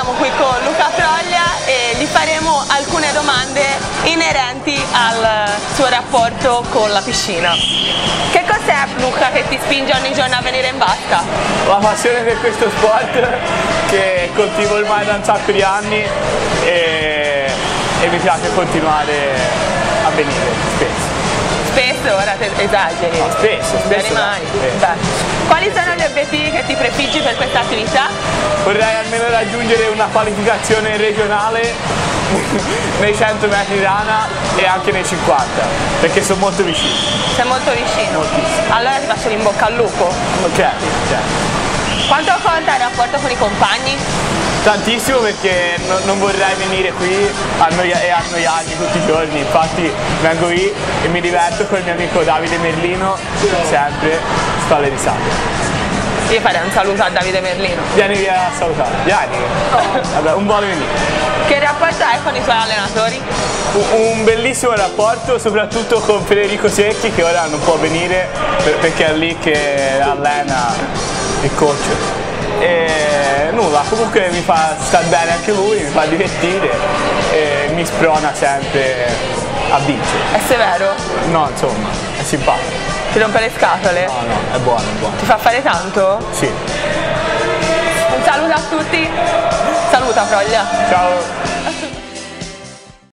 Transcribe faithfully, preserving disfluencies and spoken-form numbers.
siamo qui con Luca Froglia e gli faremo alcune domande inerenti al suo rapporto con la piscina. Che cos'è, Luca, che ti spinge ogni giorno a venire in vasca? La passione per questo sport che coltivo ormai da un sacco di anni e, e mi piace continuare a venire spesso. Spesso, ora te esageri. No, spesso, spesso. Rimani. Spesso. Quali sono gli obiettivi che ti prefiggi per questa attività? Vorrei almeno raggiungere una qualificazione regionale nei cento metri rana e anche nei cinquanta, perché sono molto vicino. Sei molto vicino? Moltissimo. Allora ti faccio l'in bocca al lupo. Ok, ok. Quanto conta il rapporto con i compagni? Tantissimo, perché no, non vorrei venire qui annoia e annoiarmi tutti i giorni, infatti vengo qui e mi diverto con il mio amico Davide Merlino, sempre sto alle risate. Io farei un saluto a Davide Merlino. Vieni via a salutare, vieni. Oh. Vabbè, un buon venire. Che rapporto hai con i tuoi allenatori? Un, un bellissimo rapporto, soprattutto con Federico Secchi, che ora non può venire perché è lì che allena il coach. E nulla, comunque mi fa star bene anche lui, mi fa divertire e mi sprona sempre a vincere. È severo? No, insomma, è simpatico. Ti rompe le scatole? No, no, è buono, è buono. Ti fa fare tanto? Sì. Un saluto a tutti. Saluta Froglia. Ciao.